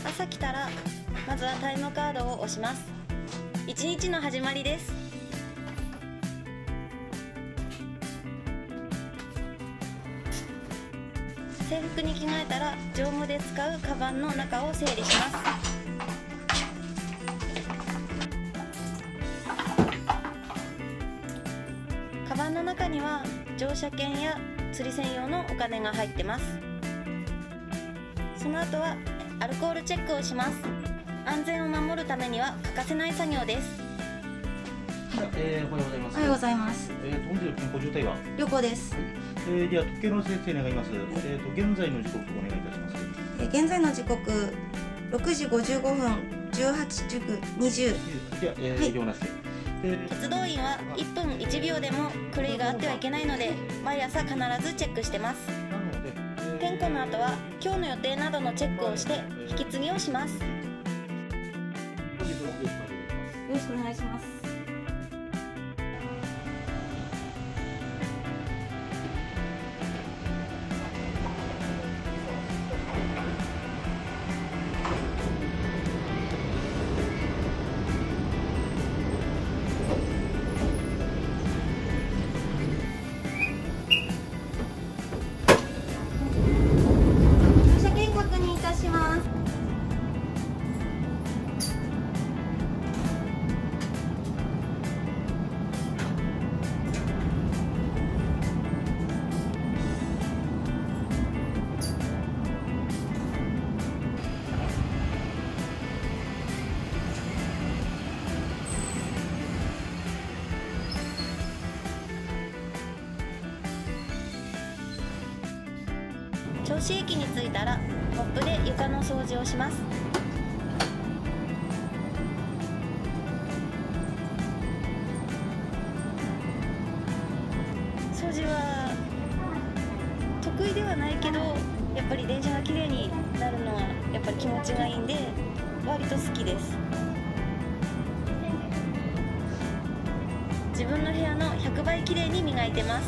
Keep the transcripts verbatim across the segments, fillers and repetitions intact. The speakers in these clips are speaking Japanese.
朝来たらまずはタイムカードを押します。一日の始まりです。制服に着替えたら乗務で使うカバンの中を整理します。カバンの中には乗車券や釣り専用のお金が入ってます。その後はアルコールチェックをします。安全を守るためには欠かせない作業です。 えー、おはようございます。 おはようございます。 えーと、本日の健康状態は旅行です。 えー、では時計の設定願います。えーと、現在の時刻お願いいたします。 えー、現在の時刻ろくじごじゅうごふん、じゅうはちじにじゅう。 では、えー、 はい、 異常なしで。 鉄道員はいっぷんいちびょうでも狂いがあってはいけないので、毎朝必ずチェックしてます。点呼の後は今日の予定などのチェックをして引き継ぎをします。よろしくお願いします。銚子駅に着いたらモップで床の掃除をします。掃除は得意ではないけど、やっぱり電車がきれいになるのはやっぱり気持ちがいいんで割と好きです。自分の部屋のひゃくばいきれいに磨いてます。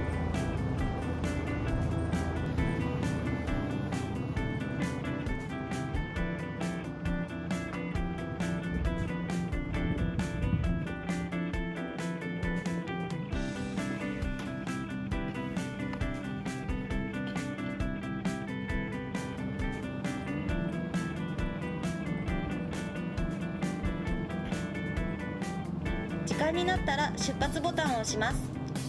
時間になったら出発ボタンを押します。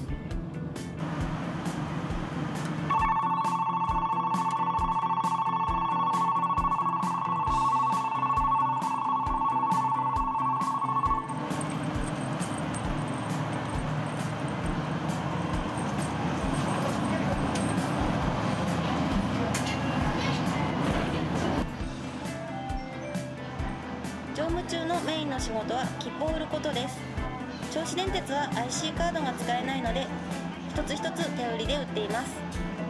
乗務中のメインの仕事は切符を売ることです。銚子電鉄は アイシー カードが使えないので一つ一つ手売りで売っています。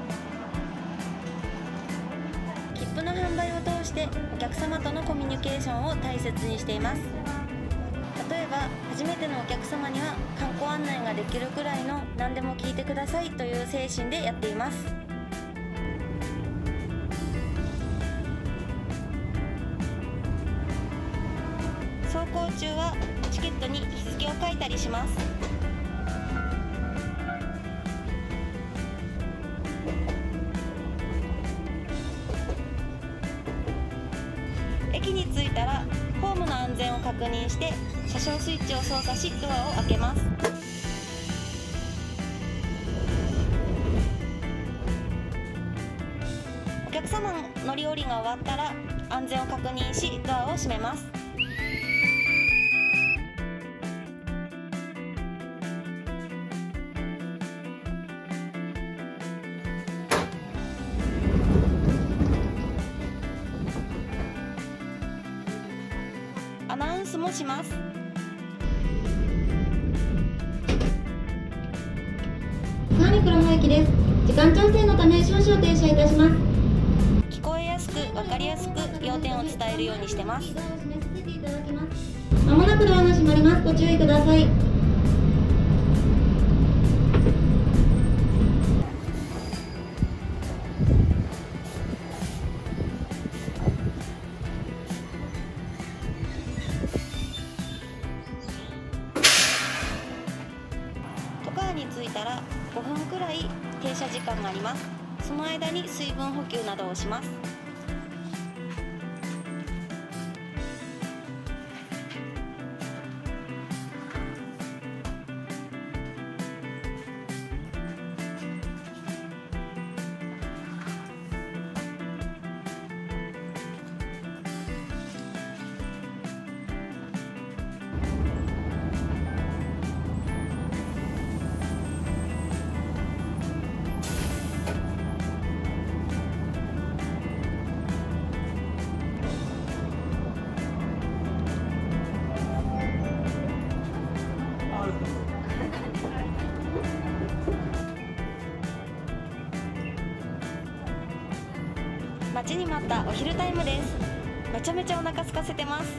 切符の販売を通してお客様とのコミュニケーションを大切にしています。例えば初めてのお客様には観光案内ができるくらいの何でも聞いてくださいという精神でやっています。走行中はチケットに日付を書いたりします。駅に着いたらホームの安全を確認して車掌スイッチを操作しドアを開けます。お客様の乗り降りが終わったら安全を確認しドアを閉めます。アナウンスもします。 三黒野駅です。時間調整のため少々停車いたします。 聞こえやすく分かりやすく要点を伝えるようにしてます。 まもなくドアが閉まります。ご注意ください。 に着いたらごふんくらい停車時間があります。その間に水分補給などをします。待ちに待ったお昼タイムです。めちゃめちゃお腹空かせてます。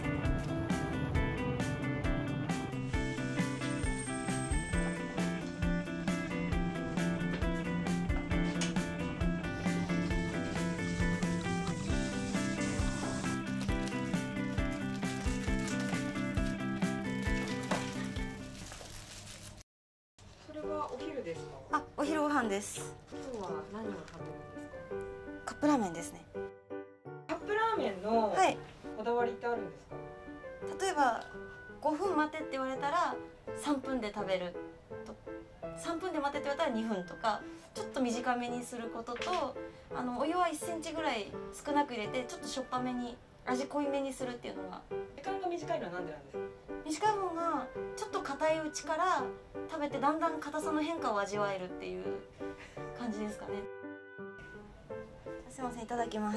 それはお昼ですか？ あ、お昼ご飯です。 今日は何を食べるんですか？ カップラーメンですね。 カップラーメンのはい。 こだわりってあるんですか？ 例えばごふん待てって言われたらさんぷんで食べると、さんぷんで待てって言われたらにふんとか、ちょっと短めにすることと、あのお湯はいっセンチぐらい少なく入れてちょっとしょっぱめに味濃いめにするっていうのが。 時間が短いのはなんでなんですか？ 短い方がちょっと硬いうちから食べてだんだん硬さの変化を味わえるっていう感じですかね。すいません、いただきます。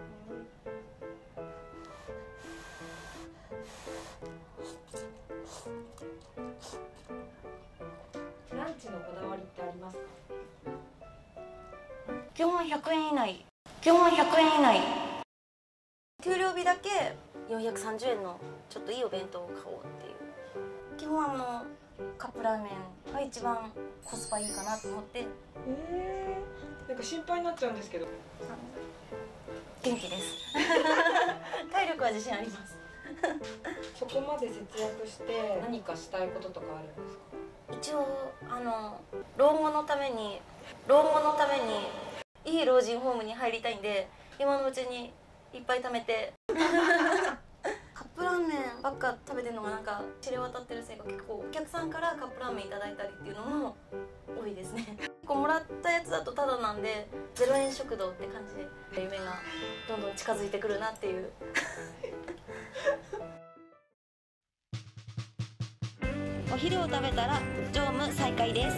ランチのこだわりってありますか？ 基本はひゃくえん以内。基本はひゃくえん以内。給料日だけよんひゃくさんじゅうえんのちょっといいお弁当を買おうっていう。基本はあのカップラーメンが一番コスパいいかなと思って。 えー、なんか心配になっちゃうんですけど。 元気です。体力は自信あります。 そこまで節約して何かしたいこととかあるんですか？ 一応あの老後のために老後のためにいい老人ホームに入りたいんで、今のうちにいっぱい貯めて。カップラーメンばっか食べてるのがなんか知れ渡ってるせいか、結構お客さんからカップラーメンいただいたりっていうのも多いですね。こうもらったやつだとタダなんでゼロえん食堂って感じで夢がどんどん近づいてくるなっていう。お昼を食べたら乗務再開です。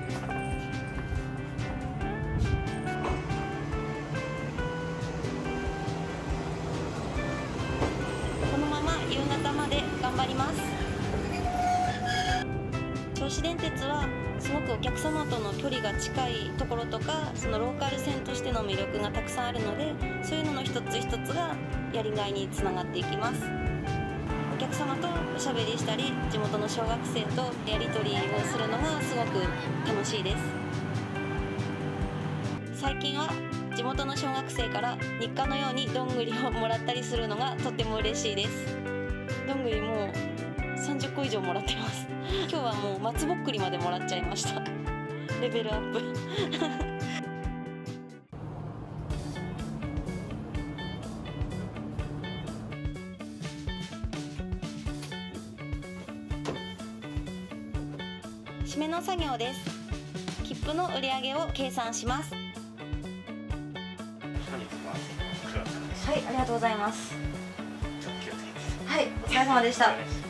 このまま夕方まで頑張ります。銚子電鉄はすごくお客様との距離が近いところとか、そのローカル線としての魅力がたくさんあるので、そういうのの一つ一つがやりがいにつながっていきます。お客様とおしゃべりしたり、地元の小学生とやり取りをするのがすごく楽しいです。最近は地元の小学生から日課のようにどんぐりをもらったりするのがとっても嬉しいです。どんぐりもうさんじゅっこ以上もらってます。今日はもう松ぼっくりまでもらっちゃいました。レベルアップ。締めの作業です。切符の売り上げを計算します。はい、ありがとうございます。はい、お疲れ様でした。